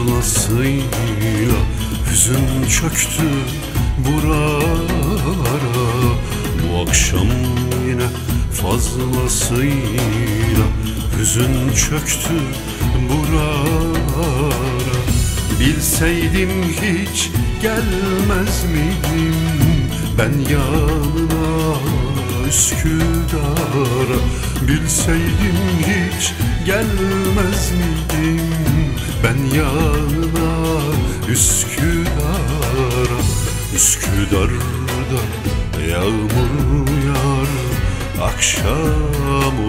fazlasıyla hüzün çöktü buralara. Bu akşam yine fazlasıyla hüzün çöktü buralara. Bilseydim hiç gelmez miydim ben yanına Üsküdar'a. Bilseydim hiç gelmez miydim ben yanına Üsküdar'a. Üsküdar'da yağmur yağar akşam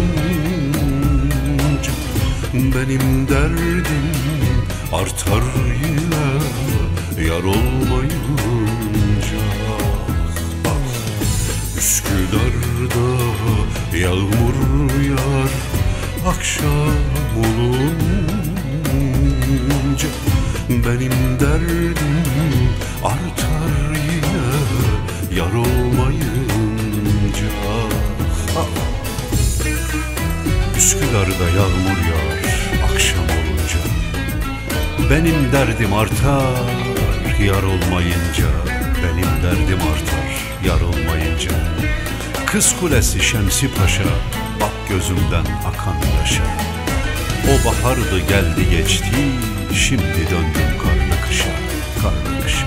olunca. Benim derdim artar yine yar olmayınca. Üsküdar'da yağmur yağar akşam olunca. Benim derdim artar yine yar olmayınca. Üsküdar'da yağmur yağar akşam olunca. Benim derdim artar yar olmayınca. Benim derdim artar yar olmayınca. Kız Kulesi Şemsi Paşa, bak gözümden akan yaşa. O bahardı geldi geçti, şimdi döndüm karlı kışa, karlı kışa.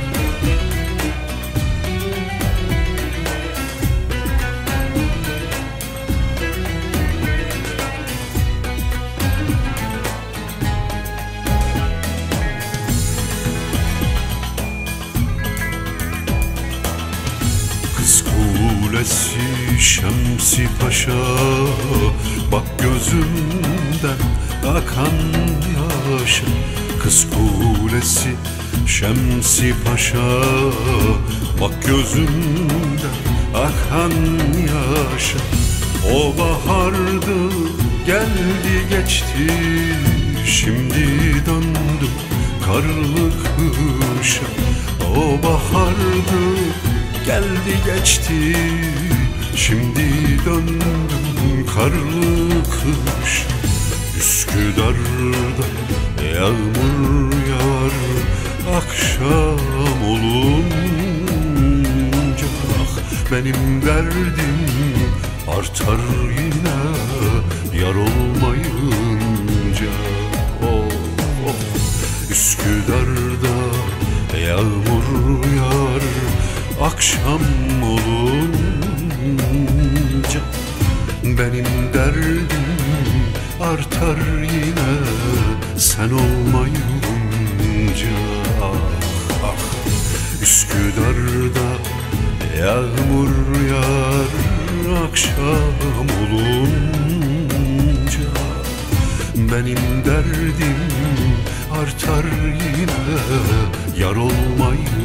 Kız Kulesi Şemsi Paşa, bak gözümden akan yaşa. Kız Kulesi Şemsi Paşa, bak gözümden akan yaşa. O bahardı geldi geçti, şimdi döndüm karlı kışa. O bahardı geldi geçti, şimdi döndüm karlı kış. Üsküdar'da yağmur yağar akşam olunca. Ah, benim derdim artar yine yar olmayınca. Oh, oh. Üsküdar'da yağmur yağar akşam olunca. Benim derdim artar yine sen olmayınca. Ah, ah. Üsküdar'da yağmur yağar akşam olunca. Benim derdim artar yine yar olmayınca.